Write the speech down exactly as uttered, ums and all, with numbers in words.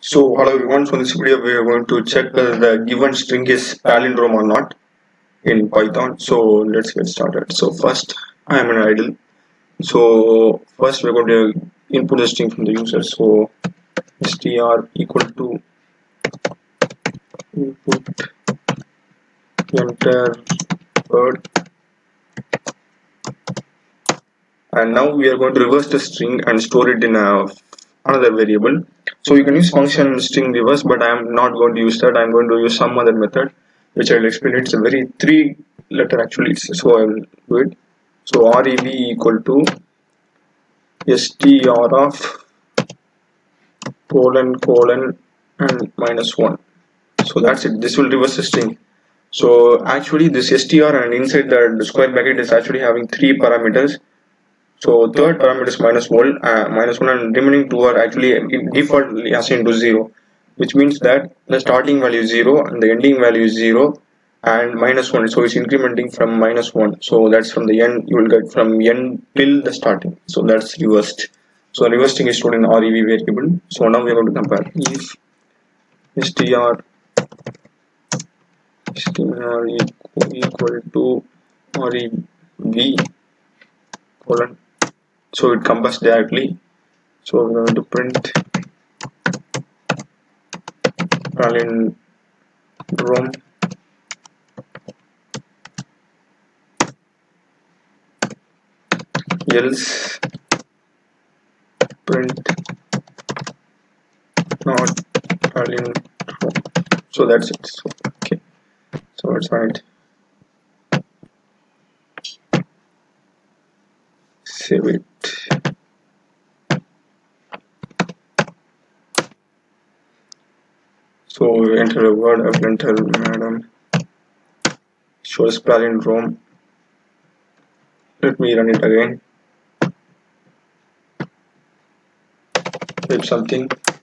So hello everyone, so in this video we are going to check whether the given string is palindrome or not in Python. So let's get started. So first I am an idle. So first we're going to input the string from the user. So str equal to input enter word, and now we are going to reverse the string and store it in a another variable. So you can use function string reverse, but I am not going to use that. I am going to use some other method which I will explain. It's a very three letter actually, so I will do it. So rev equal to str of colon colon and minus one. So that's it. This will reverse the string. So actually this str and inside the square bracket is actually having three parameters. So third parameter is minus one, uh, minus one, and remaining two are actually defaultly assigned to zero, which means that the starting value is zero and the ending value is zero and minus one. So it's incrementing from minus one. So that's from the end, you will get from end till the starting. So that's reversed. So reversing is stored in rev variable. So now we are going to compare if str str equal to rev colon. So it compares directly. So we're going to print palindrome else print not palindrome. So that's it. So okay, so it's fine. Save it. So we enter a word. I will enter madam. Shows palindrome. Let me run it again. Type something.